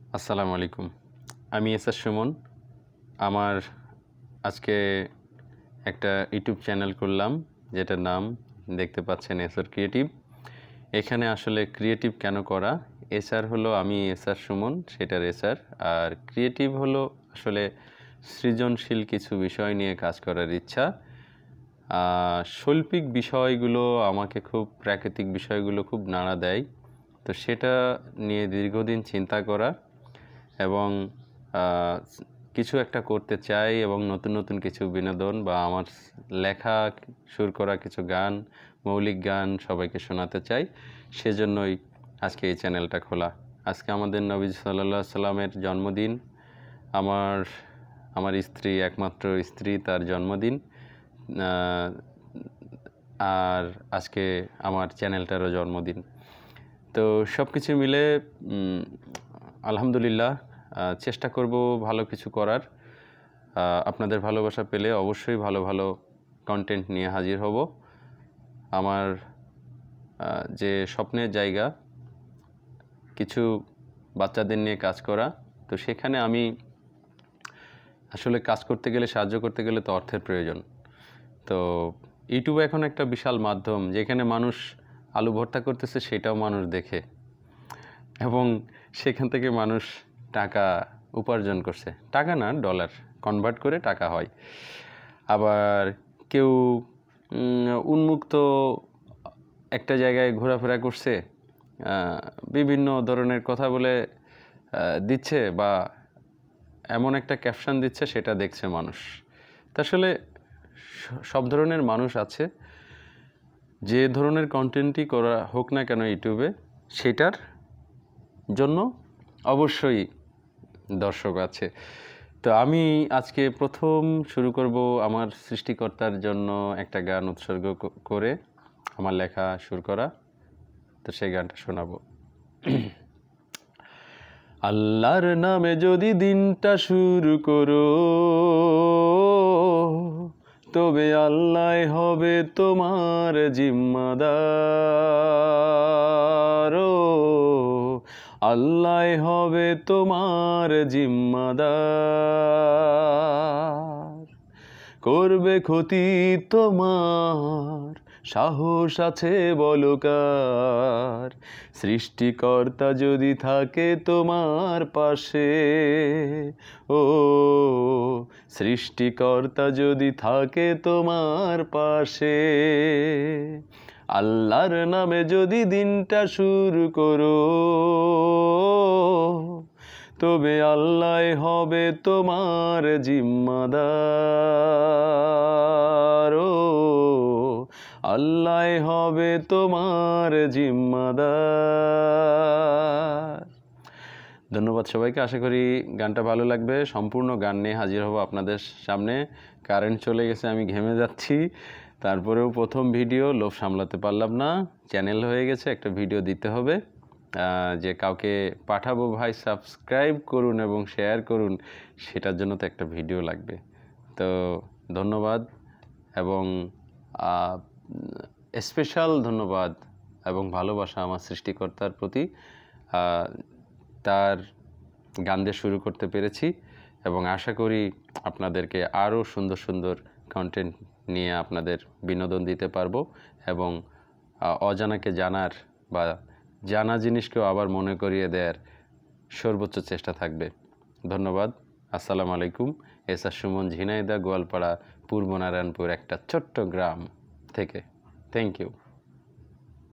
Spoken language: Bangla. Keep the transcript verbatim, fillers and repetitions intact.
আসসালামু আলাইকুম। আমি এস.আর.Sumon। আমার আজকে একটা ইউটিউব চ্যানেল করলাম, যেটার নাম দেখতে পাচ্ছেন এস.আর ক্রিয়েটিভ। এখানে আসলে ক্রিয়েটিভ কেন করা? এস.আর হলো আমি এস.আর.Sumon, সেটার এস.আর, আর ক্রিয়েটিভ হলো আসলে সৃজনশীল কিছু বিষয় নিয়ে কাজ করার ইচ্ছা। শৈল্পিক বিষয়গুলো আমাকে খুব, প্রাকৃতিক বিষয়গুলো খুব নাড়া দেয়, তো সেটা নিয়ে দীর্ঘদিন চিন্তা করা এবং কিছু একটা করতে চাই এবং নতুন নতুন কিছু বিনোদন বা আমার লেখা সুর করা কিছু গান, মৌলিক গান সবাইকে শোনাতে চাই। সেজন্যই আজকে এই চ্যানেলটা খোলা। আজকে আমাদের নবী সাল্লাল্লাহু আলাইহি সাল্লামের জন্মদিন, আমার আমার স্ত্রী, একমাত্র স্ত্রী, তার জন্মদিন, আর আজকে আমার চ্যানেলটারও জন্মদিন। তো সব কিছু মিলে আলহামদুলিল্লাহ চেষ্টা করব ভালো কিছু করার। আপনাদের ভালোবাসা পেলে অবশ্যই ভালো ভালো কন্টেন্ট নিয়ে হাজির হব। আমার যে স্বপ্নের জায়গা কিছু বাচ্চাদের নিয়ে কাজ করা, তো সেখানে আমি আসলে কাজ করতে গেলে, সাহায্য করতে গেলে তো অর্থের প্রয়োজন। তো ইউটিউব এখন একটা বিশাল মাধ্যম, যেখানে মানুষ আলু ভর্তা করতেছে সেটাও মানুষ দেখে এবং সেখান থেকে মানুষ টাকা উপার্জন করছে। টাকা না, ডলার কনভার্ট করে টাকা হয়। আবার কেউ উন্মুক্ত একটা জায়গায় ঘোরাফেরা করছে, বিভিন্ন ধরনের কথা বলে দিচ্ছে বা এমন একটা ক্যাপশন দিচ্ছে, সেটা দেখছে মানুষ। তা আসলে সব ধরনের মানুষ আছে। যে ধরনের কন্টেন্টই করা হোক না কেন ইউটিউবে, সেটার জন্য অবশ্যই দর্শক আছে। তো আমি আজকে প্রথম শুরু করব আমার সৃষ্টিকর্তার জন্য একটা গান উৎসর্গ করে, আমার লেখা সুর করা। তো সেই গানটা শোনাবো। আল্লাহর নামে যদি দিনটা শুরু করো, তবে আল্লাহ হবে তোমার জিম্মাদার। আল্লাহ হবে তোমার জিম্মাদার। করবে ক্ষতি তোমার, সাহস আছে বলো কার? সৃষ্টিকর্তা যদি থাকে তোমার পাশে, ও সৃষ্টিকর্তা যদি থাকে তোমার পাশে, আল্লাহর নামে যদি দিনটা শুরু করো, তবে আল্লাহ হবে তোমার জিম্মাদার। আল্লাহ হবে তোমার জিম্মাদার। ধন্যবাদ সবাইকে। আশা করি গানটা ভালো লাগবে। সম্পূর্ণ গান নিয়ে হাজির হব আপনাদের সামনে। কারেন্ট চলে গেছে, আমি ঘেমে যাচ্ছি। তারপরেও প্রথম ভিডিও, লোভ সামলাতে পারলাম না। চ্যানেল হয়ে গেছে, একটা ভিডিও দিতে হবে। যে কাউকে পাঠাবো, ভাই সাবস্ক্রাইব করুন এবং শেয়ার করুন, সেটার জন্য তো একটা ভিডিও লাগবে। তো ধন্যবাদ এবং স্পেশাল ধন্যবাদ এবং ভালোবাসা আমার সৃষ্টিকর্তার প্রতি। তার গান দিয়ে শুরু করতে পেরেছি এবং আশা করি আপনাদেরকে আরও সুন্দর সুন্দর কন্টেন্ট নিয়ে আপনাদের বিনোদন দিতে পারবো এবং অজানাকে জানার বা জানা জিনিসকেও আবার মনে করিয়ে দেওয়ার সর্বোচ্চ চেষ্টা থাকবে। ধন্যবাদ। আসসালামু আলাইকুম। এস.আর.Sumon, ঝিনাইদহ, গোয়ালপাড়া, পূর্ব নারায়ণপুর একটা ছোট্ট গ্রাম থেকে। Thank you.